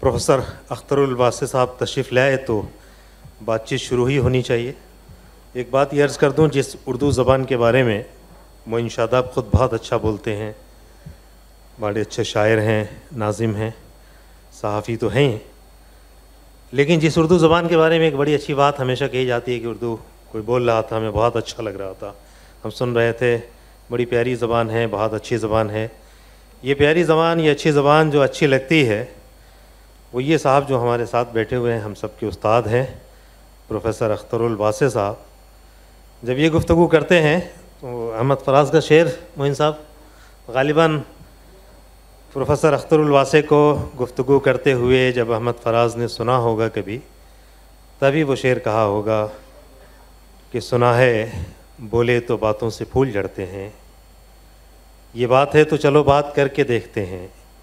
Professor Akhtarul वासे साहब तशरीफ़ लाए तो बातचीत शुरू ही होनी चाहिए। एक बात ये अर्ज़ कर दूं, जिस उर्दू ज़बान के बारे में मोइन शादाब ख़ुद बहुत अच्छा बोलते हैं, बड़े अच्छे शायर हैं, नाज़िम हैं, सहाफ़ी तो हैं, लेकिन जिस उर्दू ज़बान के बारे में एक बड़ी अच्छी बात हमेशा कही जाती है कि उर्दू कोई बोल रहा था, हमें बहुत अच्छा लग रहा था, हम सुन रहे थे, बड़ी प्यारी ज़बान है, बहुत अच्छी ज़बान है। ये प्यारी ज़बान, ये अच्छी ज़बान जो अच्छी लगती है, वो ये साहब जो हमारे साथ बैठे हुए हैं, हम सब के उस्ताद हैं, प्रोफेसर अख्तरुल वासे साहब। जब ये गुफ्तगू करते हैं तो अहमद फराज का शेर मोइन साहब ग़ालिबन प्रोफेसर अख्तरुल वासे को गुफ्तगू करते हुए जब अहमद फराज ने सुना होगा कभी, तभी वो शेर कहा होगा कि सुना है बोले तो बातों से फूल झड़ते हैं, ये बात है तो चलो बात करके देखते हैं।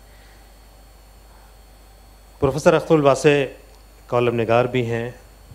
प्रोफेसर अख्तरुल वासे कॉलम निगार भी हैं,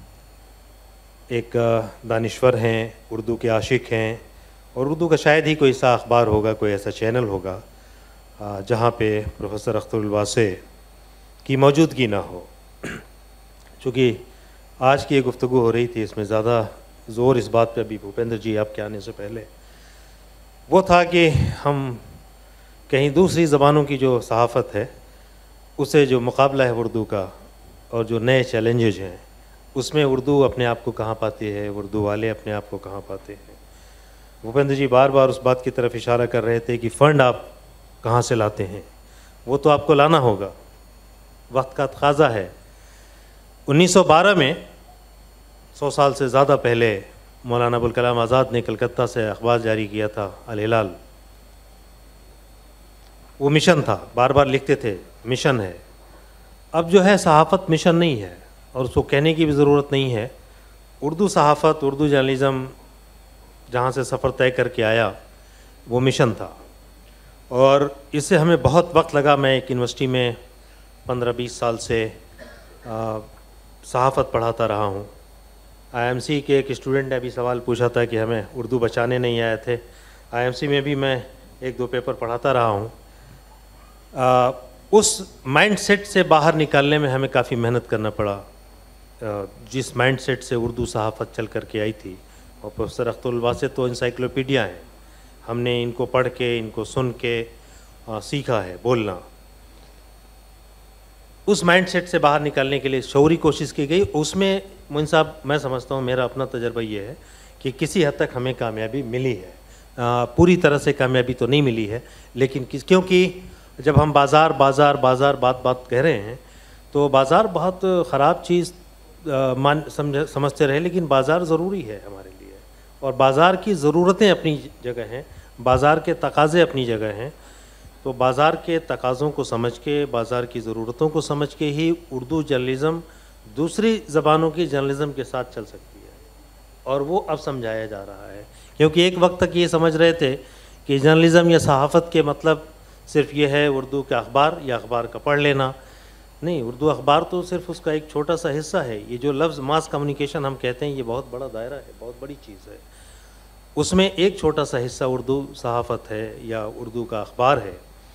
एक दानिश्वर हैं, उर्दू के आशिक हैं, और उर्दू का शायद ही कोई ऐसा अखबार होगा, कोई ऐसा चैनल होगा जहाँ पे प्रोफेसर अख्तरुल वासे की मौजूदगी ना हो। चूँकि आज की ये गुफ्तगू हो रही थी, इसमें ज़्यादा ज़ोर इस बात पे अभी भूपेंद्र जी आपके आने से पहले वो था कि हम कहीं दूसरी ज़बानों की जो सहाफ़त है उसे जो मुकाबला है उर्दू का और जो नए चैलेंजेज हैं उसमें उर्दू अपने आप को कहाँ पाती है, उर्दू वाले अपने आप को कहाँ पाते हैं। भूपेंद्र जी बार बार उस बात की तरफ इशारा कर रहे थे कि फ़ंड आप कहाँ से लाते हैं, वो तो आपको लाना होगा, वक्त का तकाज़ा है। 1912 में 100 साल से ज़्यादा पहले मौलाना अबुल कलाम आज़ाद ने कलकत्ता से अखबार जारी किया था, अल हिलाल। वो मिशन था, बार बार लिखते थे मिशन है। अब जो है सहाफ़त मिशन नहीं है और उसको कहने की भी ज़रूरत नहीं है। उर्दू सहाफ़त, उर्दू जर्नलिज़म जहाँ से सफ़र तय करके आया वो मिशन था, और इससे हमें बहुत वक्त लगा। मैं एक यूनिवर्सिटी में 15-20 साल से सहाफ़त पढ़ाता रहा हूँ। IMC के एक स्टूडेंट ने अभी सवाल पूछा था कि हमें उर्दू बचाने नहीं आए थे। IMC में भी मैं 1-2 पेपर पढ़ाता रहा हूँ। उस माइंडसेट से बाहर निकालने में हमें काफ़ी मेहनत करना पड़ा, जिस माइंडसेट से उर्दू सहाफ़त चल कर के आई थी। और प्रोफेसर अख्तरुल वासे तो इंसाइक्लोपीडिया हैं, हमने इनको पढ़ के, इनको सुन के सीखा है बोलना। उस माइंडसेट से बाहर निकालने के लिए शौरी कोशिश की गई। उसमें मोइन साहब मैं समझता हूँ, मेरा अपना तजर्बा ये है कि किसी हद तक हमें कामयाबी मिली है। पूरी तरह से कामयाबी तो नहीं मिली है, लेकिन क्योंकि जब हम बाज़ार बाज़ार बाज़ार बात कह रहे हैं तो बाज़ार बहुत ख़राब चीज़ समझते रहे, लेकिन बाज़ार ज़रूरी है हमारे लिए, और बाज़ार की ज़रूरतें अपनी जगह हैं, बाज़ार के तकाज़े अपनी जगह हैं। तो बाज़ार के तकाज़ों को समझ के, बाज़ार की ज़रूरतों को समझ के ही उर्दू जर्नलिज़म दूसरी ज़बानों की जर्नलिज़म के साथ चल सकती है, और वो अब समझाया जा रहा है। क्योंकि एक वक्त तक ये समझ रहे थे कि जर्नलिज़म या सहाफ़त के मतलब सिर्फ़ ये है उर्दू के अखबार या अखबार का पढ़ लेना। नहीं, उर्दू अखबार तो सिर्फ़ उसका एक छोटा सा हिस्सा है। ये जो लफ्ज़ मास कम्युनिकेशन हम कहते हैं, ये बहुत बड़ा दायरा है, बहुत बड़ी चीज़ है। उसमें एक छोटा सा हिस्सा उर्दू सहाफ़त है या उर्दू का अखबार है।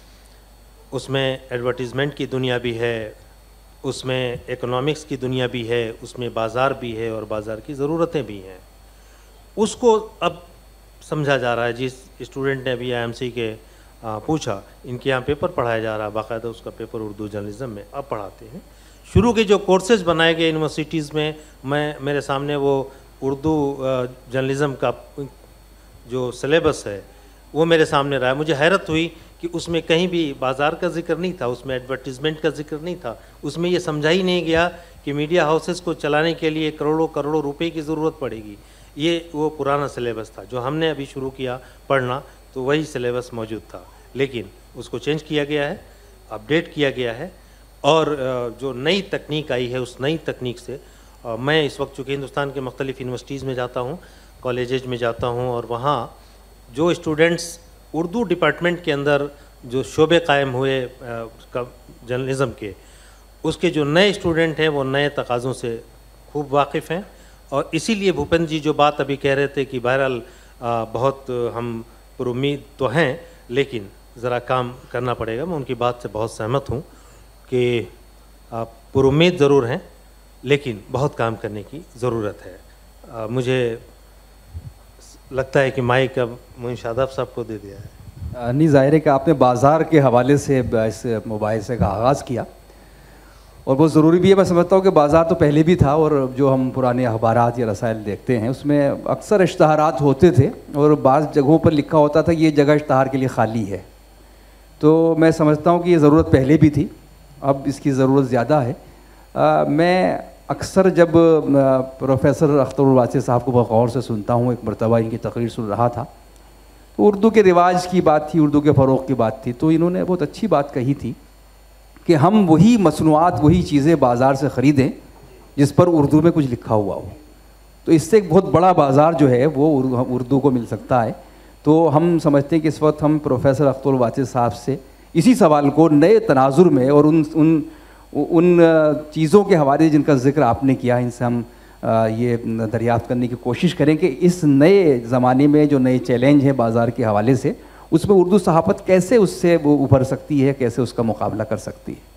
उसमें एडवर्टीज़मेंट की दुनिया भी है, उसमें इकोनॉमिक्स की दुनिया भी है, उसमें बाज़ार भी है और बाज़ार की ज़रूरतें भी हैं। उसको अब समझा जा रहा है। जिस स्टूडेंट ने अभी IMC के पूछा, इनके यहाँ पेपर पढ़ाया जा रहा है, बाकायदा उसका पेपर उर्दू जर्नलिज़म में अब पढ़ाते हैं। शुरू के जो कोर्सेज बनाए गए यूनिवर्सिटीज़ में, मेरे सामने वो उर्दू जर्नलिज़म का जो सिलेबस है वो मेरे सामने रहा है। मुझे हैरत हुई कि उसमें कहीं भी बाज़ार का जिक्र नहीं था, उसमें एडवर्टीज़मेंट का जिक्र नहीं था, उसमें ये समझा ही नहीं गया कि मीडिया हाउसेस को चलाने के लिए करोड़ों करोड़ों रुपए की ज़रूरत पड़ेगी। ये वो पुराना सिलेबस था जो हमने अभी शुरू किया पढ़ना, तो वही सिलेबस मौजूद था, लेकिन उसको चेंज किया गया है, अपडेट किया गया है, और जो नई तकनीक आई है उस नई तकनीक से मैं इस वक्त चूँकि हिंदुस्तान के मुख्तलिफ़ यूनिवर्सिटीज़ में जाता हूँ, कॉलेजेज में जाता हूँ, और वहाँ जो स्टूडेंट्स उर्दू डिपार्टमेंट के अंदर जो शोबे कायम हुए जर्नलिज़म के, उसके जो नए स्टूडेंट हैं वो नए तकाज़ों से खूब वाकिफ़ हैं। और इसीलिए भूपेंद्र जी जो बात अभी कह रहे थे कि बहरहाल बहुत हम पुरुम्मीद तो हैं, लेकिन ज़रा काम करना पड़ेगा, मैं उनकी बात से बहुत सहमत हूँ कि पुरुम्मीद ज़रूर हैं, लेकिन बहुत काम करने की ज़रूरत है। मुझे लगता है कि माइक अब मोइन शादाब साहब को दे दिया है। नहीं, ज़ाहिर है कि आपने बाज़ार के हवाले से इस मोबाइल से का आगाज़ किया और बहुत ज़रूरी भी है। मैं समझता हूँ कि बाज़ार तो पहले भी था और जो हम पुराने अखबारात या रसायल देखते हैं उसमें अक्सर इश्तहारात होते थे और बाज़ जगहों पर लिखा होता था ये जगह इश्तहार के लिए ख़ाली है। तो मैं समझता हूँ कि ये ज़रूरत पहले भी थी, अब इसकी ज़रूरत ज़्यादा है। मैं अक्सर जब प्रोफेसर अख्तर वासी साहब को बहुत गौर से सुनता हूँ, एक मरतबा इनकी तकरीर सुन रहा था तो उर्दू के रिवाज की बात थी, उर्दू के फ़रोग़ की बात थी, तो इन्होंने बहुत अच्छी बात कही थी कि हम वही मसनूआत, वही चीज़ें बाज़ार से ख़रीदें जिस पर उर्दू में कुछ लिखा हुआ हो। तो इससे एक बहुत बड़ा बाज़ार जो है वो उर्दू को मिल सकता है। तो हम समझते हैं कि इस वक्त हम प्रोफेसर अख्तर वासी साहब से इसी सवाल को नए तनाजुर में और उन चीज़ों के हवाले जिनका ज़िक्र आपने किया, इनसे हम ये दरियाफ़्त करने की कोशिश करें कि इस नए ज़माने में जो नए चैलेंज हैं बाज़ार के हवाले से, उसमें उर्दू सहाफ़त कैसे उससे वो उभर सकती है, कैसे उसका मुकाबला कर सकती है।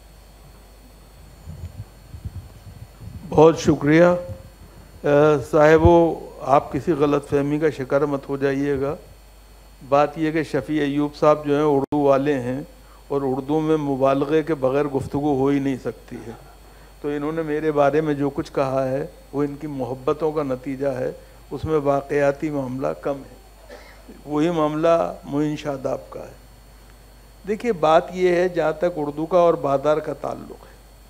बहुत शुक्रिया साहिबो, आप किसी गलत फहमी का शिकार मत हो जाइएगा। बात यह कि शफ़ी अयूब साहब जो हैं उर्दू वाले हैं और उर्दू में मुबालगे के बग़ैर गुफ्तगू हो ही नहीं सकती है। तो इन्होंने मेरे बारे में जो कुछ कहा है वो इनकी मोहब्बतों का नतीजा है, उसमें वाक़याती मामला कम है, वही मामला मोइन शादाब का है। देखिए, बात यह है जहाँ तक उर्दू का और बाज़ार का ताल्लुक़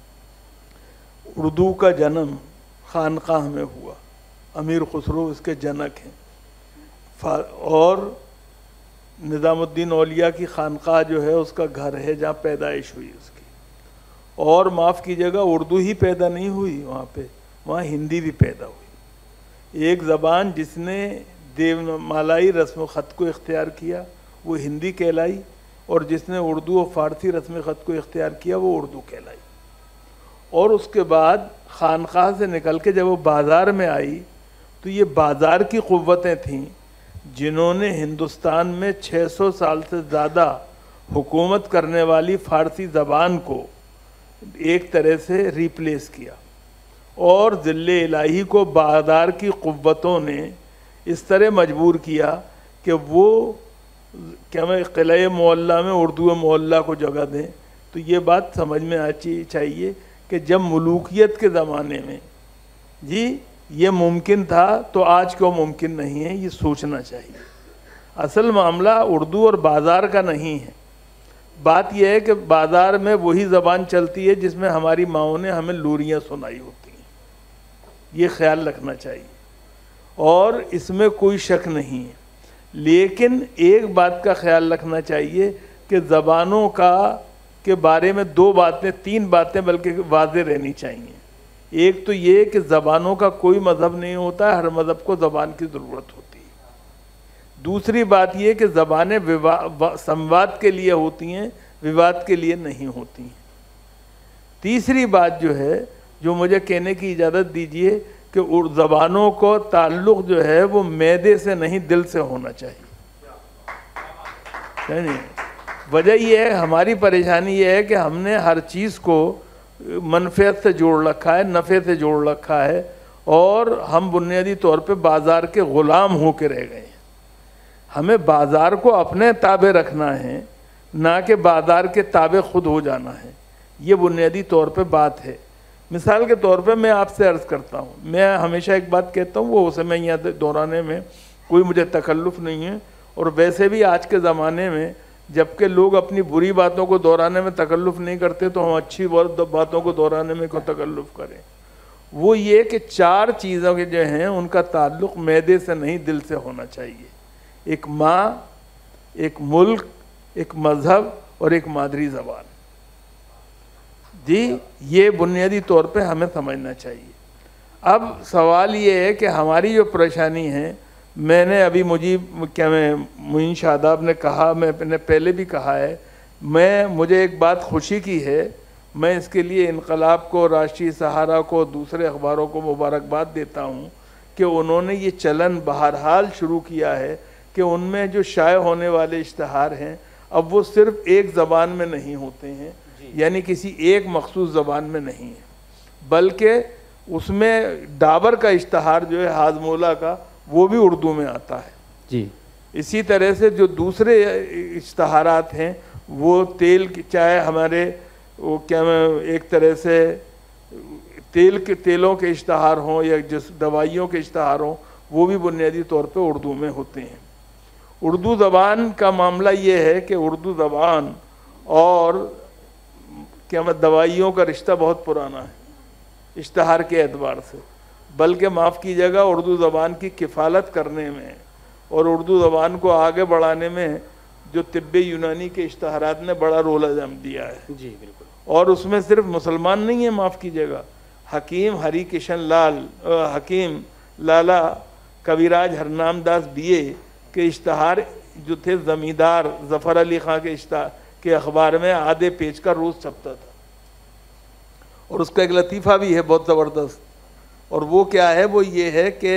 है, उर्दू का जन्म खानकाह में हुआ, अमीर खुसरो इसके जनक हैं और निज़ामुद्दीन औलिया की खानकाह जो है उसका घर है जहाँ पैदाइश हुई उसकी। और माफ़ कीजिएगा, उर्दू ही पैदा नहीं हुई वहाँ पे, वहाँ हिंदी भी पैदा हुई। एक ज़बान जिसने देवनागरी रस्म ख़त को इख्तियार किया वो हिंदी कहलाई और जिसने उर्दू और फ़ारसी रस्म ख़त को इख्तियार किया वो उर्दू कहलाई। और उसके बाद खानकाह से निकल के जब वो बाज़ार में आई तो ये बाज़ार की क़ुव्वतें थीं जिन्होंने हिंदुस्तान में 600 साल से ज़्यादा हुकूमत करने वाली फ़ारसी ज़बान को एक तरह से रिप्लेस किया। और ज़िल्ले इलाही को बाज़ार की क़ुव्वतों ने इस तरह मजबूर किया कि वो क्या मैं क़िले मोहल्ला में उर्दू मोहल्ला को जगह दें। तो ये बात समझ में आनी चाहिए कि जब मुलूकियत के ज़माने में जी ये मुमकिन था तो आज क्यों मुमकिन नहीं है, ये सोचना चाहिए। असल मामला उर्दू और बाज़ार का नहीं है। बात यह है कि बाज़ार में वही ज़बान चलती है जिसमें हमारी माओं ने हमें लूरियाँ सुनाई होती हैं, ये ख्याल रखना चाहिए और इसमें कोई शक नहीं है। लेकिन एक बात का ख्याल रखना चाहिए कि ज़बानों के बारे में तीन बातें बल्कि वाज़ेह रहनी चाहिए। एक तो ये कि ज़बानों का कोई मज़हब नहीं होता, हर मज़हब को ज़बान की ज़रूरत होती है। दूसरी बात ये कि ज़बानें संवाद के लिए होती हैं, विवाद के लिए नहीं होती हैं। तीसरी बात जो है, जो मुझे कहने की इजाज़त दीजिए कि ज़बानों को ताल्लुक़ जो है वो मैदे से नहीं दिल से होना चाहिए। वजह यह है, हमारी परेशानी ये है कि हमने हर चीज़ को मनफियत से जोड़ रखा है, नफ़े से जोड़ रखा है और हम बुनियादी तौर पे बाज़ार के ग़ुलाम हो के रह गए हैं। हमें बाज़ार को अपने ताबे रखना है, ना कि बाज़ार के ताबे खुद हो जाना है। ये बुनियादी तौर पे बात है। मिसाल के तौर पे मैं आपसे अर्ज़ करता हूँ, मैं हमेशा एक बात कहता हूँ, वो उसे मैं यहाँ दोहराने में कोई मुझे तकल्लुफ़ नहीं है। और वैसे भी आज के ज़माने में जबकि लोग अपनी बुरी बातों को दोहराने में तकल्लुफ़ नहीं करते तो हम अच्छी बातों को दोहराने में क्यों तकल्लुफ़ करें। वो ये कि चार चीज़ों के जो हैं उनका ताल्लुक़ मैदे से नहीं दिल से होना चाहिए। एक माँ, एक मुल्क, एक मज़हब और एक मादरी ज़बान। जी, ये बुनियादी तौर पे हमें समझना चाहिए। अब सवाल ये है कि हमारी जो परेशानी है, मैंने अभी मोइन शादाब ने कहा, मैंने पहले भी कहा है, मुझे एक बात खुशी की है, मैं इसके लिए इनकलाब को, राष्ट्रीय सहारा को, दूसरे अखबारों को मुबारकबाद देता हूँ कि उन्होंने ये चलन बहरहाल शुरू किया है कि उनमें जो शाये होने वाले इश्तहार हैं अब वो सिर्फ़ एक ज़बान में नहीं होते हैं, यानी किसी एक मखसूस ज़बान में नहीं है, बल्कि उसमें डाबर का इश्तहार जो है हाजमोला का, वो भी उर्दू में आता है जी। इसी तरह से जो दूसरे इश्तहारात हैं वो तेल की, चाहे हमारे वो क्या एक तरह से तेलों के इश्तहार हों या जिस दवाइयों के इश्तहार हों, वो भी बुनियादी तौर पे उर्दू में होते हैं। उर्दू ज़बान का मामला ये है कि उर्दू ज़बान और क्या दवाइयों का रिश्ता बहुत पुराना है इश्तहार के एतबार से, बल्कि माफ़ कीजिएगा उर्दू ज़बान की किफ़ालत करने में और उर्दू ज़बान को आगे बढ़ाने में जो तिब्बे यूनानी के इश्तहारात ने बड़ा रोल अंजाम दिया है जी बिल्कुल। और उसमें सिर्फ मुसलमान नहीं है, माफ़ कीजिएगा, हकीम हरी किशन लाल, हकीम लाला कविराज हरनामदास बीए के इश्तहार जो थे ज़मींदार ज़फ़र अली ख़ां के अखबार में आधे पेज का रोज़ छपता था। और उसका एक लतीफ़ा भी है बहुत ज़बरदस्त, और वो क्या है, वो ये है कि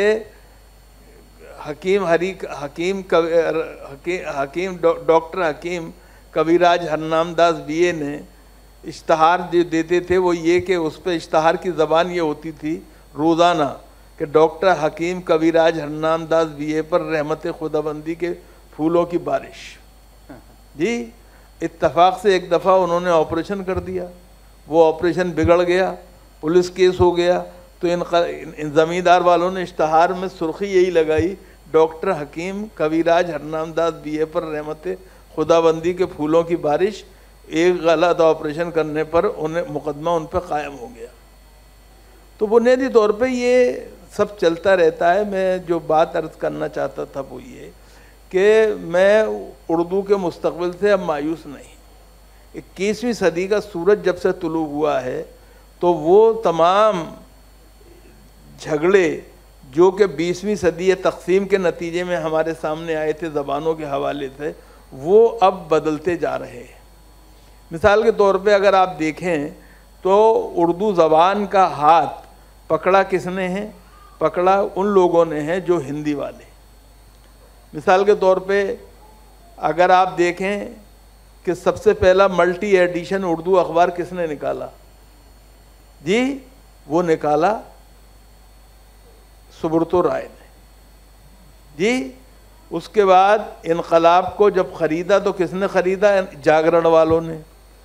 डॉक्टर हकीम कविराज हरनामदास बीए ने इश्तहार जो देते थे वो ये कि उस पर इश्तहार की ज़बान ये होती थी रोज़ाना कि डॉक्टर हकीम कविराज हरनामदास बीए पर रहमत खुदाबंदी के फूलों की बारिश। जी, इत्तफाक से एक दफ़ा उन्होंने ऑपरेशन कर दिया, वो ऑपरेशन बिगड़ गया, पुलिस केस हो गया, तो इन ज़मींदार वालों ने इश्तहार में सुर्खी यही लगाई, डॉक्टर हकीम कविराज हरनामदास बीए पर रहमत खुदाबंदी के फूलों की बारिश, एक गलत ऑपरेशन करने पर उन्हें मुकदमा उन पर कायम हो गया। तो बुनियादी तौर पे ये सब चलता रहता है। मैं जो बात अर्ज़ करना चाहता था वो ये कि मैं उर्दू के मुस्तक़बिल से अब मायूस नहीं। 21वीं सदी का सूरज जब से तुलू हुआ है तो वो तमाम झगड़े जो कि 20वीं सदी तक़सीम के नतीजे में हमारे सामने आए थे ज़बानों के हवाले से, वो अब बदलते जा रहे हैं। मिसाल के तौर पे अगर आप देखें तो उर्दू ज़बान का हाथ पकड़ा किसने है? पकड़ा उन लोगों ने है जो हिंदी वाले। मिसाल के तौर पे अगर आप देखें कि सबसे पहला मल्टी एडिशन उर्दू अखबार किसने निकाला? जी, वो निकाला सुब्रतो राय ने। जी, उसके बाद इनकलाब को जब ख़रीदा तो किसने ख़रीदा? जागरण वालों ने।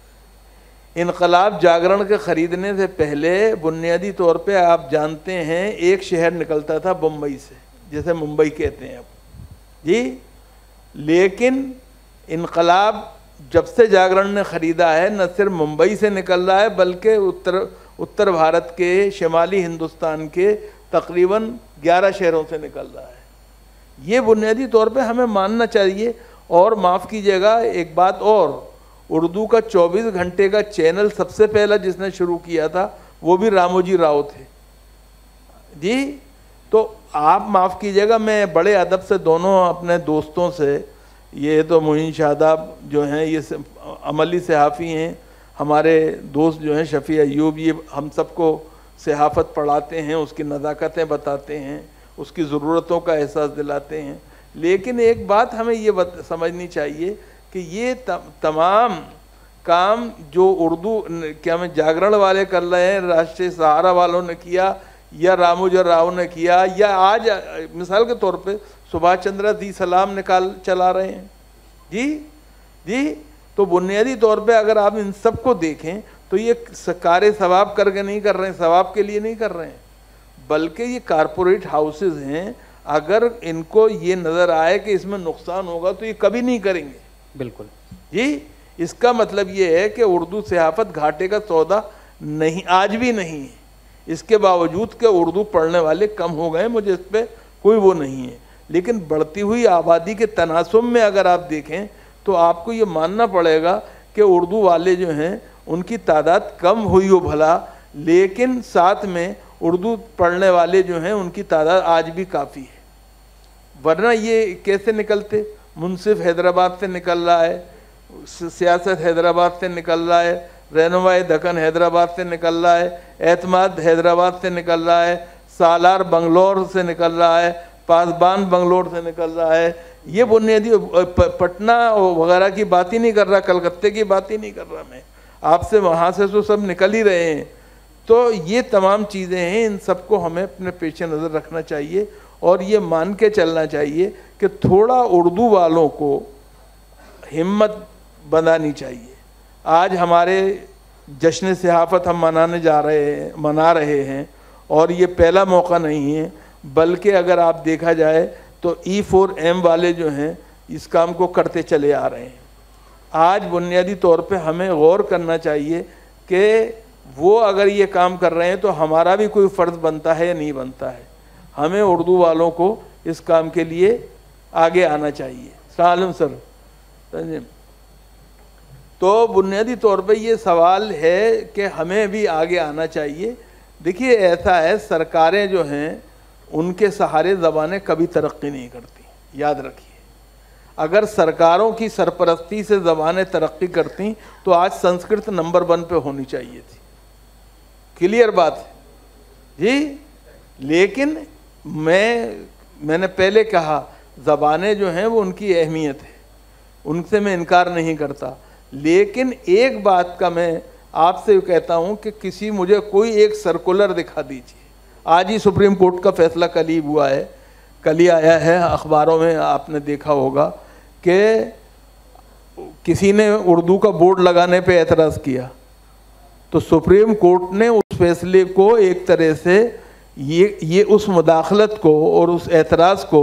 इनकलाब जागरण के ख़रीदने से पहले बुनियादी तौर पे आप जानते हैं एक शहर निकलता था बम्बई से, जैसे मुंबई कहते हैं अब। जी, लेकिन इनकलाब जब से जागरण ने ख़रीदा है न सिर्फ मुंबई से निकल रहा है बल्कि उत्तर भारत के शुमाली हिंदुस्तान के तकरीबन 11 शहरों से निकल रहा है। ये बुनियादी तौर पे हमें मानना चाहिए। और माफ़ कीजिएगा एक बात और, उर्दू का 24 घंटे का चैनल सबसे पहला जिसने शुरू किया था वो भी रामोजी राव थे। जी, तो आप माफ़ कीजिएगा, मैं बड़े अदब से दोनों अपने दोस्तों से, ये तो मोइन शादाब जो हैं ये अमली सहाफ़ी हैं, हमारे दोस्त जो हैं शफ़ी अयूब, ये हम सबको सहाफ़त पढ़ाते हैं, उसकी नज़ाकतें बताते हैं, उसकी ज़रूरतों का एहसास दिलाते हैं। लेकिन एक बात हमें ये समझनी चाहिए कि ये तमाम काम जो उर्दू क्या में जागरण वाले कर रहे हैं, राष्ट्रीय सहारा वालों ने किया या रामोजी राव ने किया, या आज मिसाल के तौर पे सुभाष चंद्र दी सलाम चला रहे हैं। जी जी, तो बुनियादी तौर पे अगर आप इन सब को देखें तो ये कार्य सवाब करके नहीं कर रहे हैं, सवाब के लिए नहीं कर रहे हैं, बल्कि ये कारपोरेट हाउसेस हैं। अगर इनको ये नज़र आए कि इसमें नुकसान होगा तो ये कभी नहीं करेंगे। बिल्कुल जी, इसका मतलब ये है कि उर्दू सहाफ़त घाटे का सौदा नहीं, आज भी नहीं है। इसके बावजूद कि उर्दू पढ़ने वाले कम हो गए, मुझे इस पर कोई वो नहीं है, लेकिन बढ़ती हुई आबादी के तनासुब में अगर आप देखें तो आपको ये मानना पड़ेगा कि उर्दू वाले जो हैं उनकी तादाद कम हुई हो भला, लेकिन साथ में उर्दू पढ़ने वाले जो हैं उनकी तादाद आज भी काफ़ी है। वरना ये कैसे निकलते? मुंसिफ हैदराबाद से निकल रहा है, सियासत हैदराबाद से निकल रहा है, रहनुमाई दक्कन हैदराबाद से निकल रहा है, एतमाद हैदराबाद से निकल रहा है, सालार बंगलोर से निकल रहा है, पासबान बंगलोर से निकल रहा है। ये बुनियादी पटना वगैरह की बात ही नहीं कर रहा, कलकत्ते की बात ही नहीं कर रहा मैं। आपसे वहाँ से तो सब निकल ही रहे हैं। तो ये तमाम चीज़ें हैं, इन सबको हमें अपने पेश नज़र रखना चाहिए और ये मान के चलना चाहिए कि थोड़ा उर्दू वालों को हिम्मत बनानी चाहिए। आज हमारे जश्न सहाफ़त हम मना रहे हैं और ये पहला मौका नहीं है, बल्कि अगर आप देखा जाए तो E4M वाले जो हैं इस काम को करते चले आ रहे हैं। आज बुनियादी तौर पे हमें गौर करना चाहिए कि वो अगर ये काम कर रहे हैं तो हमारा भी कोई फ़र्ज़ बनता है या नहीं बनता है। हमें उर्दू वालों को इस काम के लिए आगे आना चाहिए। सालम सर, तो बुनियादी तौर पे ये सवाल है कि हमें भी आगे आना चाहिए। देखिए ऐसा है, सरकारें जो हैं उनके सहारे ज़बानें कभी तरक्की नहीं करती, याद रखिए। अगर सरकारों की सरपरस्ती से ज़बानें तरक्की करती तो आज संस्कृत नंबर 1 पे होनी चाहिए थी, क्लियर बात है जी। लेकिन मैंने पहले कहा ज़बानें जो हैं वो उनकी अहमियत है, उनसे मैं इनकार नहीं करता। लेकिन एक बात का मैं आपसे कहता हूं कि किसी मुझे कोई एक सर्कुलर दिखा दीजिए। आज ही सुप्रीम कोर्ट का फैसला कल ही हुआ है, कल ही आया है, अखबारों में आपने देखा होगा कि किसी ने उर्दू का बोर्ड लगाने पे एतराज़ किया तो सुप्रीम कोर्ट ने उस फैसले को एक तरह से ये उस मुदाखलत को और उस एतराज़ को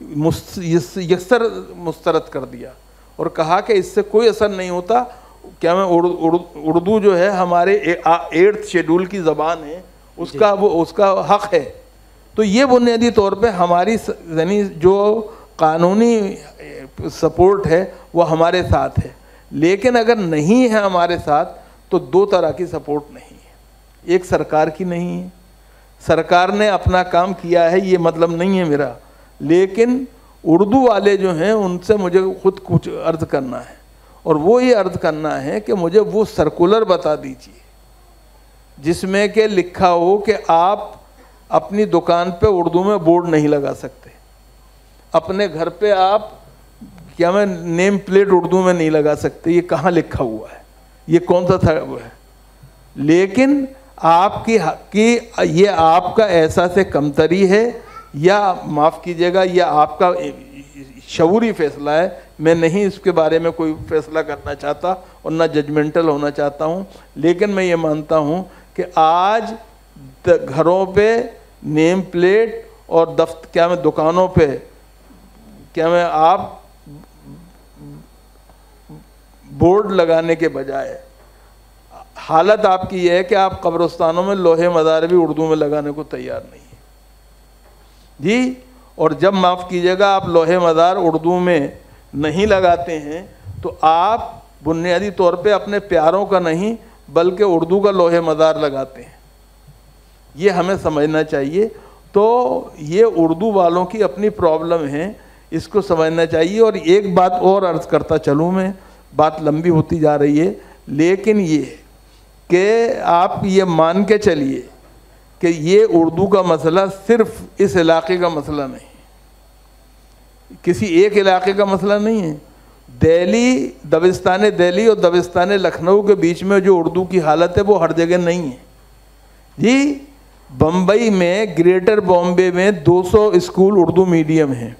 यकसर मुस्तरद कर दिया और कहा कि इससे कोई असर नहीं होता। क्या मैं उर्दू जो है हमारे 8th शेड्यूल की ज़बान है, उसका हक़ है। तो ये बुनियादी तौर पे हमारी यानी जो कानूनी सपोर्ट है वो हमारे साथ है। लेकिन अगर नहीं है हमारे साथ तो दो तरह की सपोर्ट नहीं है। एक सरकार की नहीं है, सरकार ने अपना काम किया है ये मतलब नहीं है मेरा, लेकिन उर्दू वाले जो हैं उनसे मुझे खुद कुछ अर्ज़ करना है और वो ये अर्ज़ करना है कि मुझे वो सर्कुलर बता दीजिए जिसमें कि लिखा हो कि आप अपनी दुकान पे उर्दू में बोर्ड नहीं लगा सकते, अपने घर पे आप क्या मैं नेम प्लेट उर्दू में नहीं लगा सकते। ये कहाँ लिखा हुआ है, ये कौन सा था वो है। लेकिन आपकी ये आपका एहसास कमतरी है या माफ़ कीजिएगा या आपका शऊरी फैसला है। मैं नहीं इसके बारे में कोई फैसला करना चाहता और ना जजमेंटल होना चाहता हूँ, लेकिन मैं ये मानता हूँ कि आज घरों पे नेम प्लेट और क्या मैं दुकानों पे क्या मैं आप बोर्ड लगाने के बजाय हालत आपकी यह है कि आप कब्रिस्तानों में लोहे मज़ार भी उर्दू में लगाने को तैयार नहीं है जी। और जब माफ़ कीजिएगा आप लोहे मज़ार उर्दू में नहीं लगाते हैं तो आप बुनियादी तौर पे अपने प्यारों का नहीं बल्कि उर्दू का लोहे मज़ार लगाते हैं। ये हमें समझना चाहिए। तो ये उर्दू वालों की अपनी प्रॉब्लम है, इसको समझना चाहिए। और एक बात और अर्ज़ करता चलूँ, मैं बात लंबी होती जा रही है, लेकिन ये कि आप ये मान के चलिए कि ये उर्दू का मसला सिर्फ इस इलाके का मसला नहीं, किसी एक इलाके का मसला नहीं है। दबिस्तान दिल्ली और दबिस्तान लखनऊ के बीच में जो उर्दू की हालत है वो हर जगह नहीं है जी। बम्बई में, ग्रेटर बॉम्बे में 200 स्कूल उर्दू मीडियम हैं।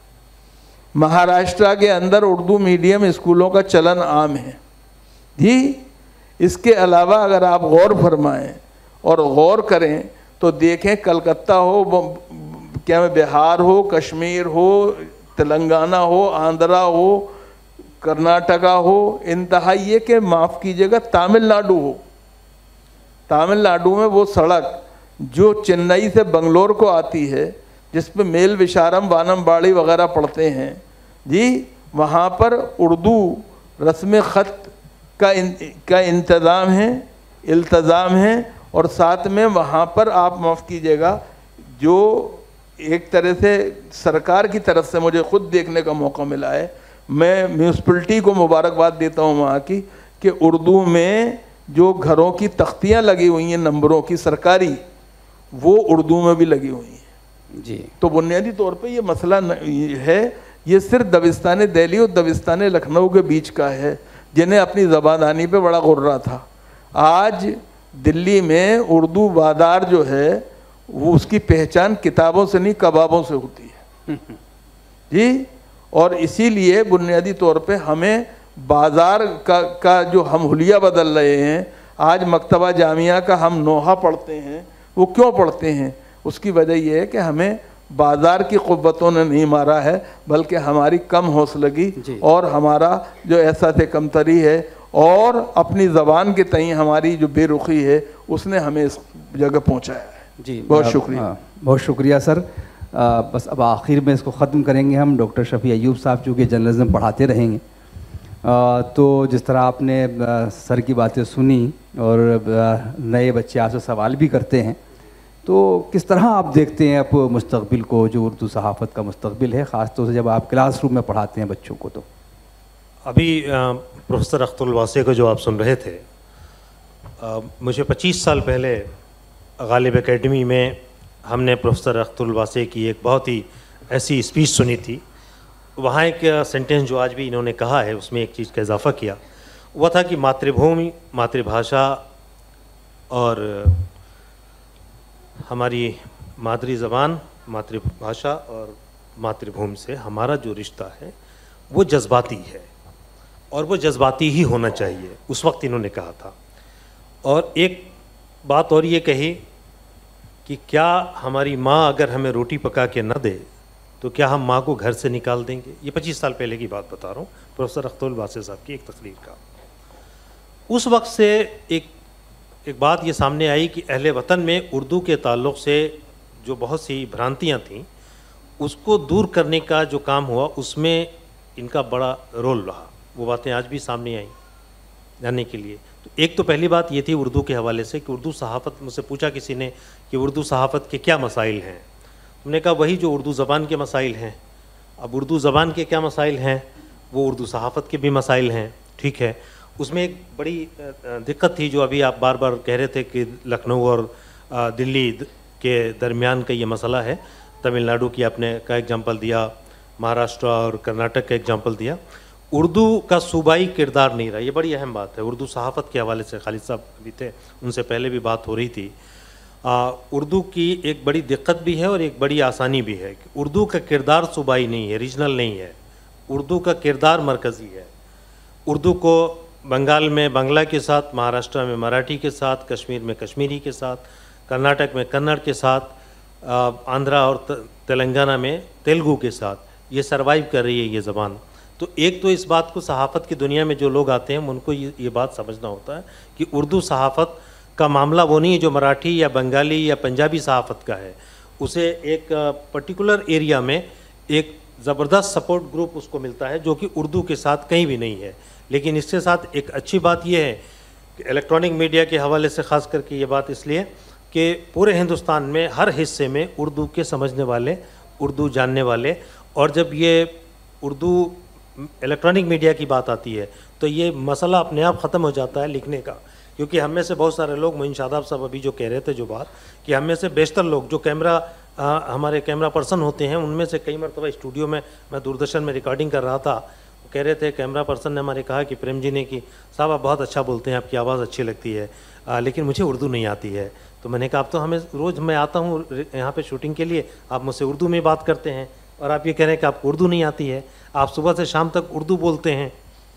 महाराष्ट्र के अंदर उर्दू मीडियम स्कूलों का चलन आम है जी। इसके अलावा अगर आप गौर फरमाएं और गौर करें तो देखें, कलकत्ता हो, क्या में बिहार हो, कश्मीर हो, तेलंगाना हो, आंध्रा हो, कर्नाटका हो, इंतहा ये कि माफ़ कीजिएगा तमिलनाडु हो, तमिलनाडु में वो सड़क जो चेन्नई से बंगलोर को आती है जिस पे मेल विशारम वानमबाड़ी वगैरह पढ़ते हैं जी, वहाँ पर उर्दू रस्म ख़त का इंतज़ाम है, इल्तज़ाम है। और साथ में वहाँ पर आप माफ़ कीजिएगा जो एक तरह से सरकार की तरफ से मुझे खुद देखने का मौका मिला है, मैं म्यूनसिपलिटी को मुबारकबाद देता हूँ वहाँ की, कि उर्दू में जो घरों की तख्तियाँ लगी हुई हैं नंबरों की सरकारी, वो उर्दू में भी लगी हुई हैं जी। तो बुनियादी तौर पे ये मसला है, ये सिर्फ दबिस्तान दिल्ली और दबिस्तान लखनऊ के बीच का है, जिन्हें अपनी ज़बानदानी पे बड़ा गुर्रा था। आज दिल्ली में उर्दू बाज़ार जो है वो उसकी पहचान किताबों से नहीं कबाबों से होती है जी। और इसीलिए बुनियादी तौर पे हमें बाज़ार का जो हम हुलिया बदल रहे हैं, आज मकतबा जामिया का हम नोहा पढ़ते हैं, वो क्यों पढ़ते हैं? उसकी वजह यह है कि हमें बाज़ार की क़ुव्वतों ने नहीं मारा है, बल्कि हमारी कम हौसलगी और हमारा जो एहसास कमतरी है और अपनी ज़बान के तई हमारी जो बेरुखी है, उसने हमें इस जगह पहुँचाया है जी। बहुत शुक्रिया। बहुत शुक्रिया सर। बस अब आखिर में इसको ख़त्म करेंगे हम। डॉक्टर शफ़ी अय्यूब साहब चूँकि जर्नलिज़्म पढ़ाते रहेंगे, तो जिस तरह आपने सर की बातें सुनी और नए बच्चे आपसे सवाल भी करते हैं, तो किस तरह आप देखते हैं आप मुस्तक़बिल को, जो उर्दू सहाफ़त का मुस्तक़बिल है, ख़ास तौर से जब आप क्लासरूम में पढ़ाते हैं बच्चों को? तो अभी प्रोफेसर अख्तरुल वासी को जो आप सुन रहे थे, मुझे 25 साल पहले गालिब एकेडमी में हमने प्रोफेसर अख्तरुल वासी की एक बहुत ही ऐसी स्पीच सुनी थी। वहाँ एक सेंटेंस जो आज भी इन्होंने कहा है, उसमें एक चीज़ का इजाफ़ा किया, वह था कि मातृभूमि, मातृभाषा और हमारी मादरी ज़बान, मातृभाषा और मातृभूमि से हमारा जो रिश्ता है वो जज्बाती है और वो जज्बाती ही होना चाहिए, उस वक्त इन्होंने कहा था। और एक बात और ये कही कि क्या हमारी माँ अगर हमें रोटी पका के न दे तो क्या हम माँ को घर से निकाल देंगे? ये 25 साल पहले की बात बता रहा हूँ, प्रोफेसर अख्तरुल वासी साहब की एक तकरीर का। उस वक्त से एक बात ये सामने आई कि अहले वतन में उर्दू के ताल्लुक़ से जो बहुत सी भ्रांतियाँ थीं, उसको दूर करने का जो काम हुआ, उसमें इनका बड़ा रोल रहा। वो बातें आज भी सामने आई जानने के लिए। तो एक तो पहली बात ये थी उर्दू के हवाले से कि उर्दू सहाफ़त, मुझसे पूछा किसी ने कि उर्दू सहाफ़त के क्या मसाइल हैं, हमने कहा वही जो उर्दू ज़बान के मसाइल हैं। अब उर्दू ज़बान के क्या मसाइल हैं, वो उर्दू सहाफ़त के भी मसाइल हैं, ठीक है। उसमें एक बड़ी दिक्कत थी जो अभी आप बार बार कह रहे थे कि लखनऊ और दिल्ली के दरमियान का ये मसला है। तमिलनाडु की आपने का एग्जांपल दिया, महाराष्ट्र और कर्नाटक का एग्जांपल दिया। उर्दू का सूबाई किरदार नहीं रहा, ये बड़ी अहम बात है। उर्दू सहाफ़त के हवाले से खालिद साहब भी थे, उनसे पहले भी बात हो रही थी। उर्दू की एक बड़ी दिक्कत भी है और एक बड़ी आसानी भी है कि उर्दू का किरदार सूबाई नहीं है, रीजनल नहीं है। उर्दू का किरदार मरकज़ी है। उर्दू को बंगाल में बांग्ला के साथ, महाराष्ट्र में मराठी के साथ, कश्मीर में कश्मीरी के साथ, कर्नाटक में कन्नड़ के साथ, आंध्रा और तेलंगाना में तेलुगु के साथ ये सरवाइव कर रही है ये ज़बान। तो एक तो इस बात को सहाफ़त की दुनिया में जो लोग आते हैं उनको ये बात समझना होता है कि उर्दू सहाफ़त का मामला वो नहीं है जो मराठी या बंगाली या पंजाबी सहाफ़त का है। उसे एक पर्टिकुलर एरिया में एक ज़बरदस्त सपोर्ट ग्रुप उसको मिलता है जो कि उर्दू के साथ कहीं भी नहीं है। लेकिन इसके साथ एक अच्छी बात यह है कि इलेक्ट्रॉनिक मीडिया के हवाले से ख़ास करके ये बात इसलिए कि पूरे हिंदुस्तान में हर हिस्से में उर्दू के समझने वाले, उर्दू जानने वाले, और जब ये उर्दू इलेक्ट्रॉनिक मीडिया की बात आती है तो ये मसला अपने आप ख़त्म हो जाता है लिखने का। क्योंकि हम में से बहुत सारे लोग, मोइन शादाब साहब अभी जो कह रहे थे जो बात, कि हम में से बेशतर लोग जो हमारे कैमरा पर्सन होते हैं, उनमें से कई मरतबा स्टूडियो में मैं दूरदर्शन में रिकॉर्डिंग कर रहा था, कह रहे थे कैमरा पर्सन ने हमारे कहा कि प्रेम जी ने कि साहब आप बहुत अच्छा बोलते हैं, आपकी आवाज़ अच्छी लगती है, लेकिन मुझे उर्दू नहीं आती है। तो मैंने कहा आप तो हमें रोज़ मैं आता हूँ यहाँ पे शूटिंग के लिए, आप मुझसे उर्दू में बात करते हैं और आप ये कह रहे हैं कि आपको उर्दू नहीं आती है, आप सुबह से शाम तक उर्दू बोलते हैं।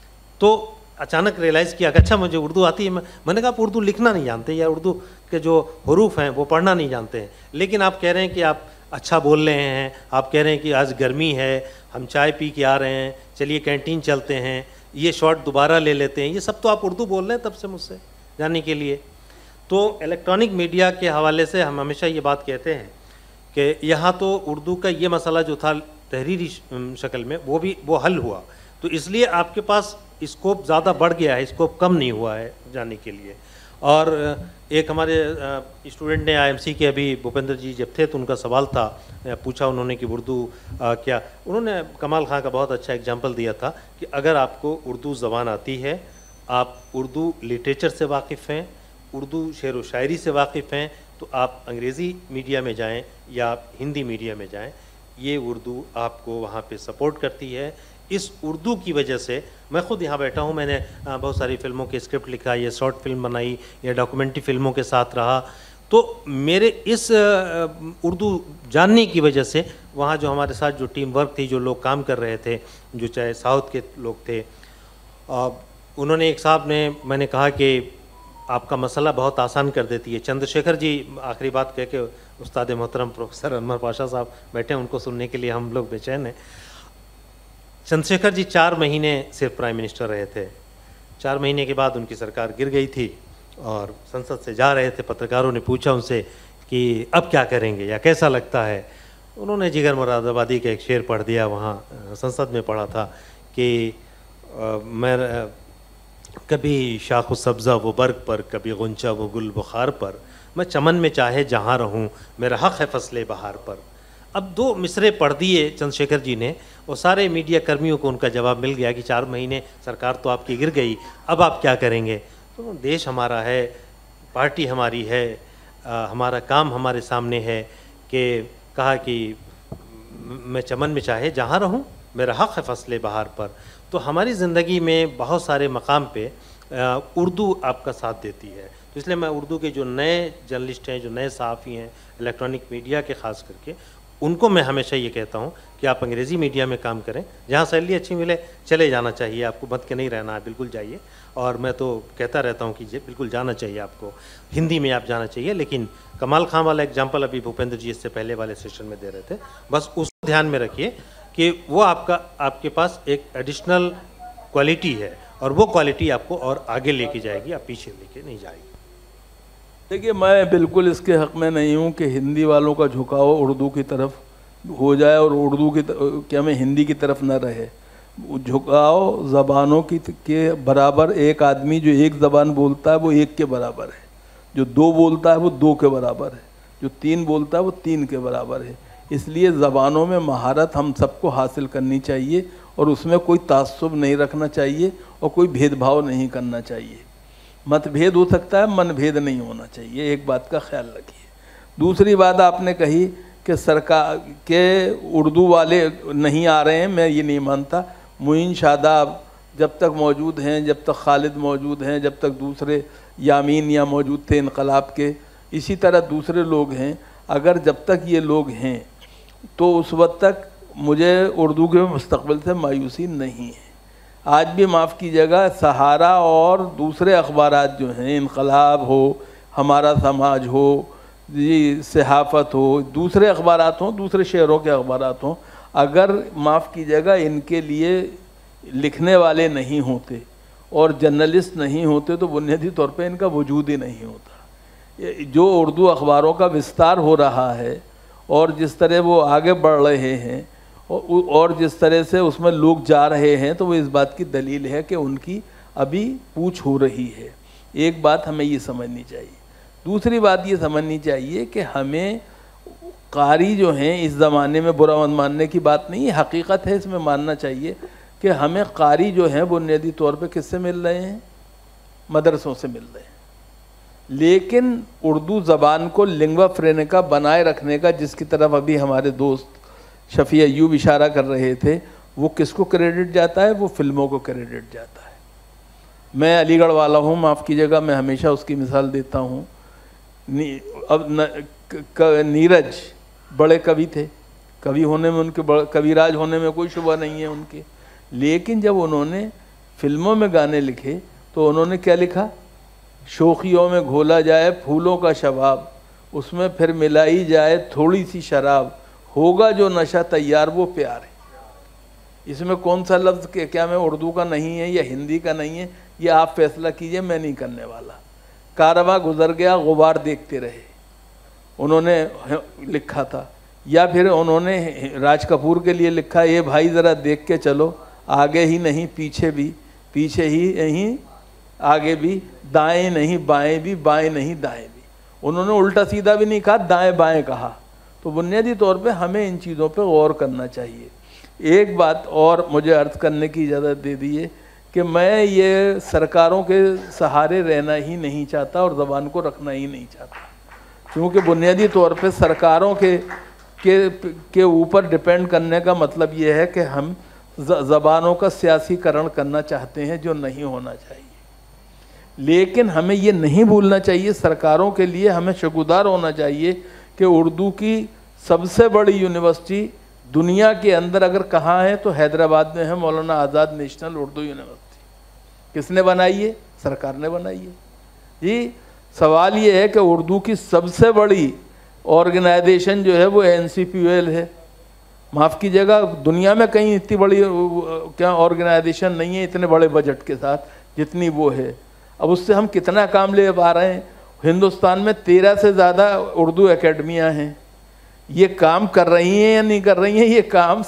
तो अचानक रियलाइज़ किया कि अच्छा मुझे उर्दू आती है। मैंने कहा आप उर्दू लिखना नहीं जानते या उर्दू के जो हरूफ हैं वो पढ़ना नहीं जानते हैं, लेकिन आप कह रहे हैं कि आप अच्छा बोल रहे हैं, आप कह रहे हैं कि आज गर्मी है, हम चाय पी के आ रहे हैं, चलिए कैंटीन चलते हैं, ये शॉट दोबारा ले लेते हैं, ये सब तो आप उर्दू बोल रहे हैं तब से मुझसे जानने के लिए। तो इलेक्ट्रॉनिक मीडिया के हवाले से हम हमेशा ये बात कहते हैं कि यहाँ तो उर्दू का ये मसला जो था तहरीरी शक्ल में वो हल हुआ, तो इसलिए आपके पास स्कोप ज़्यादा बढ़ गया है, स्कोप कम नहीं हुआ है जानने के लिए। और एक हमारे स्टूडेंट ने आईएमसी के अभी भूपेंद्र जी जब थे तो उनका सवाल था, पूछा उन्होंने कि उर्दू क्या, उन्होंने कमाल खां का बहुत अच्छा एग्जांपल दिया था कि अगर आपको उर्दू ज़बान आती है, आप उर्दू लिटरेचर से वाकिफ़ हैं, उर्दू शेर व शायरी से वाकिफ़ हैं, तो आप अंग्रेज़ी मीडिया में जाएं या आप हिंदी मीडिया में जाएं, ये उर्दू आपको वहाँ पे सपोर्ट करती है। इस उर्दू की वजह से मैं खुद यहाँ बैठा हूँ, मैंने बहुत सारी फिल्मों की स्क्रिप्ट लिखा, या शॉर्ट फिल्म बनाई, या डॉक्यूमेंट्री फिल्मों के साथ रहा, तो मेरे इस उर्दू जानने की वजह से वहाँ जो हमारे साथ जो टीम वर्क थी, जो लोग काम कर रहे थे, जो चाहे साउथ के लोग थे, उन्होंने, एक साहब ने, मैंने कहा कि आपका मसला बहुत आसान कर देती है। चंद्रशेखर जी, आखिरी बात कह के, उस्ताद मोहतरम प्रोफेसर अनवर पाशा साहब बैठे हैं, उनको सुनने के लिए हम लोग बेचैन हैं। चंद्रशेखर जी 4 महीने सिर्फ प्राइम मिनिस्टर रहे थे। 4 महीने के बाद उनकी सरकार गिर गई थी और संसद से जा रहे थे। पत्रकारों ने पूछा उनसे कि अब क्या करेंगे या कैसा लगता है। उन्होंने जिगर मुरादाबादी का एक शेर पढ़ दिया, वहाँ संसद में पढ़ा था कि मैं कभी शाख सब्ज़ा वो बर्ग पर, कभी गुंचा वो गुल बुखार पर, मैं चमन में चाहे जहाँ रहूँ, मेरा हक़ है फसले बहार पर। अब 2 मिसरे पढ़ दिए चंद्रशेखर जी ने, और सारे मीडिया कर्मियों को उनका जवाब मिल गया कि 4 महीने सरकार तो आपकी गिर गई, अब आप क्या करेंगे। तो देश हमारा है, पार्टी हमारी है, हमारा काम हमारे सामने है, कि कहा कि मैं चमन में चाहे जहाँ रहूँ, मेरा हक़ है फसले बहार पर। तो हमारी ज़िंदगी में बहुत सारे मकाम पे उर्दू आपका साथ देती है। तो इसलिए मैं उर्दू के जो नए जर्नलिस्ट हैं, जो नए सहाफ़ी हैं, इलेक्ट्रॉनिक मीडिया के ख़ास करके, उनको मैं हमेशा ये कहता हूँ कि आप अंग्रेज़ी मीडिया में काम करें, जहाँ सैलरी अच्छी मिले चले जाना चाहिए, आपको बंद के नहीं रहना है, बिल्कुल जाइए। और मैं तो कहता रहता हूँ कि बिल्कुल जाना चाहिए आपको, हिंदी में आप जाना चाहिए। लेकिन कमाल खां वाला एग्जाम्पल अभी भूपेंद्र जी इससे पहले वाले सेशन में दे रहे थे, बस उसको ध्यान में रखिए कि वो आपके पास एक एडिशनल क्वालिटी है, और वो क्वालिटी आपको और आगे लेके जाएगी, आप पीछे लेके नहीं जाएगी। देखिए, मैं बिल्कुल इसके हक़ में नहीं हूँ कि हिंदी वालों का झुकाव उर्दू की तरफ हो जाए और उर्दू की क्या में हिंदी की तरफ न रहे। झुकाव ज़बानों के बराबर, एक आदमी जो एक ज़बान बोलता है वो 1 के बराबर है, जो 2 बोलता है वो 2 के बराबर है, जो 3 बोलता है वो 3 के बराबर है। इसलिए ज़बानों में महारत हम सबको हासिल करनी चाहिए, और उसमें कोई तासुब नहीं रखना चाहिए और कोई भेदभाव नहीं करना चाहिए। मतभेद हो सकता है, मनभेद नहीं होना चाहिए, एक बात का ख्याल रखिए। दूसरी बात आपने कही कि सरकार के उर्दू वाले नहीं आ रहे हैं, मैं ये नहीं मानता। मुइन शादाब जब तक मौजूद हैं, जब तक खालिद मौजूद हैं, जब तक दूसरे यामीन या मौजूद थे इनकलाब के, इसी तरह दूसरे लोग हैं, अगर जब तक ये लोग हैं तो उस वक्त तक मुझे उर्दू के मुस्तक़बिल से मायूसी नहीं है। आज भी माफ़ कीजिएगा, सहारा और दूसरे अखबारात जो हैं, इनकलाब हो, हमारा समाज हो, जी सहाफ़त हो, दूसरे अखबारात हों, दूसरे शहरों के अखबारात हों, अगर माफ़ कीजिएगा इनके लिए लिखने वाले नहीं होते और जर्नलिस्ट नहीं होते तो बुनियादी तौर पे इनका वजूद ही नहीं होता। जो उर्दू अखबारों का विस्तार हो रहा है और जिस तरह वो आगे बढ़ रहे हैं और जिस तरह से उसमें लोग जा रहे हैं, तो वो इस बात की दलील है कि उनकी अभी पूछ हो रही है। एक बात हमें ये समझनी चाहिए। दूसरी बात ये समझनी चाहिए कि हमें कारी जो हैं, इस ज़माने में बुरा मत मानने की बात नहीं है, हकीकत है, इसमें मानना चाहिए कि हमें कारी जो हैं बुनियादी तौर पे किससे मिल रहे हैं, मदरसों से मिल रहे हैं। लेकिन उर्दू ज़बान को लिंग्वा फ्रेंका बनाए रखने का, जिसकी तरफ अभी हमारे दोस्त शफ़ी अय्यूब इशारा कर रहे थे, वो किसको क्रेडिट जाता है? वो फिल्मों को क्रेडिट जाता है। मैं अलीगढ़ वाला हूँ, माफ़ कीजिएगा, मैं हमेशा उसकी मिसाल देता हूँ। नीरज बड़े कवि थे, कवि होने में उनके, कविराज होने में कोई शुबा नहीं है उनके, लेकिन जब उन्होंने फिल्मों में गाने लिखे तो उन्होंने क्या लिखा? शोखियों में घोला जाए फूलों का शबाब, उसमें फिर मिलाई जाए थोड़ी सी शराब, होगा जो नशा तैयार वो प्यार है। इसमें कौन सा लफ्ज़ क्या में उर्दू का नहीं है या हिंदी का नहीं है, ये आप फैसला कीजिए, मैं नहीं करने वाला। कारवां गुजर गया गुबार देखते रहे, उन्होंने लिखा था। या फिर उन्होंने राज कपूर के लिए लिखा, ये भाई ज़रा देख के चलो, आगे ही नहीं पीछे भी, पीछे ही नहीं आगे भी, दाएं नहीं बाएं भी, बाएं नहीं दाएं भी। उन्होंने उल्टा सीधा भी नहीं कहा, दाएं बाएं कहा। तो बुनियादी तौर पे हमें इन चीज़ों पे गौर करना चाहिए। एक बात और मुझे अर्ज़ करने की इजाज़त दे दीजिए कि मैं ये सरकारों के सहारे रहना ही नहीं चाहता और ज़बान को रखना ही नहीं चाहता, क्योंकि बुनियादी तौर पे सरकारों के ऊपर डिपेंड करने का मतलब ये है कि हम ज़बानों का सियासीकरण करना चाहते हैं, जो नहीं होना चाहिए। लेकिन हमें ये नहीं भूलना चाहिए, सरकारों के लिए हमें शुक्रगुजार होना चाहिए कि उर्दू की सबसे बड़ी यूनिवर्सिटी दुनिया के अंदर अगर कहाँ है तो हैदराबाद में है, मौलाना आज़ाद नेशनल उर्दू यूनिवर्सिटी। किसने बनाई है? सरकार ने बनाई है जी। सवाल ये है कि उर्दू की सबसे बड़ी ऑर्गेनाइजेशन जो है वो NCPUL है। माफ़ कीजिएगा, दुनिया में कहीं इतनी बड़ी क्या ऑर्गेनाइजेशन नहीं है इतने बड़े बजट के साथ जितनी वो है। अब उससे हम कितना काम ले पा रहे हैं? हिंदुस्तान में 13 से ज़्यादा उर्दू एकेडमियाँ हैं। ये काम कर रही हैं या नहीं कर रही हैं? ये काम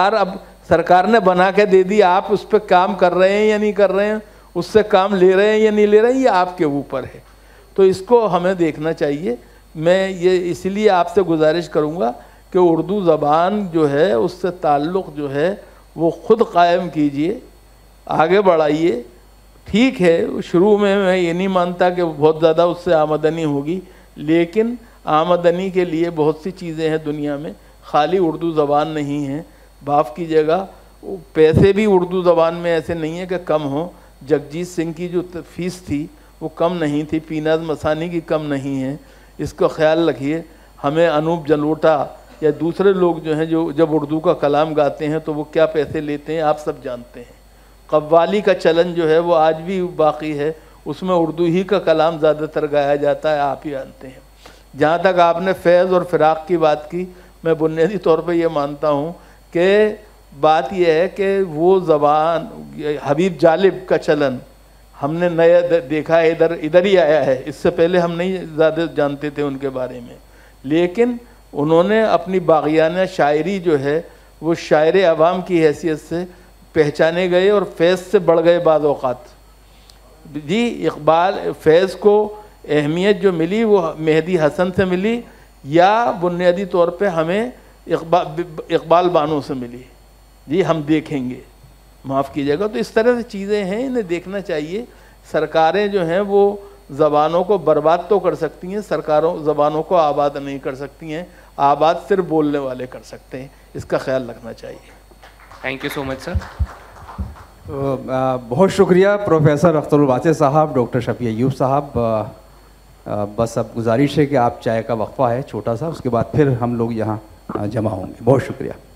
सरकार ने बना के दे दी, आप उस पर काम कर रहे हैं या नहीं कर रहे हैं, उससे काम ले रहे हैं या नहीं ले रहे हैं, ये आपके ऊपर है। तो इसको हमें देखना चाहिए। मैं ये इसलिए आपसे गुजारिश करूँगा कि उर्दू ज़बान जो है उससे ताल्लुक़ जो है वो ख़ुद कायम कीजिए, आगे बढ़ाइए। ठीक है, शुरू में मैं ये नहीं मानता कि बहुत ज़्यादा उससे आमदनी होगी, लेकिन आमदनी के लिए बहुत सी चीज़ें हैं दुनिया में, खाली उर्दू ज़बान नहीं है। माफ़ कीजिएगा, पैसे भी उर्दू ज़बान में ऐसे नहीं है कि कम हो। जगजीत सिंह की जो फ़ीस थी वो कम नहीं थी, पीनाज़ मसानी की कम नहीं है। इसका ख्याल रखिए। हमें अनूप जलोटा या दूसरे लोग जो हैं जो जब उर्दू का कलाम गाते हैं तो वो क्या पैसे लेते हैं आप सब जानते हैं। कव्वाली का चलन जो है वो आज भी बाकी है, उसमें उर्दू ही का कलाम ज़्यादातर गाया जाता है, आप ही जानते हैं। जहाँ तक आपने फैज़ और फ़िराक़ की बात की, मैं बुनियादी तौर पे ये मानता हूँ कि बात यह है कि वो ज़बान हबीब जालिब का चलन हमने नया देखा है, इधर ही आया है। इससे पहले हम नहीं ज़्यादा जानते थे उनके बारे में, लेकिन उन्होंने अपनी बाग़ियाना शायरी जो है वो शायर अवाम की हैसियत से पहचाने गए और फैज़ से बढ़ गए बाज़ औक़ात जी। इक़बाल फैज़ को अहमियत जो मिली वो मेहदी हसन से मिली या बुनियादी तौर पे हमें इक़बाल बानो से मिली जी, हम देखेंगे। माफ़ कीजिएगा। तो इस तरह से चीज़ें हैं, इन्हें देखना चाहिए। सरकारें जो हैं वो ज़बानों को बर्बाद तो कर सकती हैं, सरकारों ज़बानों को आबाद नहीं कर सकती हैं। आबाद सिर्फ बोलने वाले कर सकते हैं, इसका ख्याल रखना चाहिए। Thank you so much sir. तो बहुत शुक्रिया प्रोफेसर अख्तरुल वासिअ साहब, डॉक्टर शफ़ी अय्यूब साहब। बस अब गुजारिश है कि आप चाय का वक्फ़ा है छोटा सा, उसके बाद फिर हम लोग यहाँ जमा होंगे। बहुत शुक्रिया।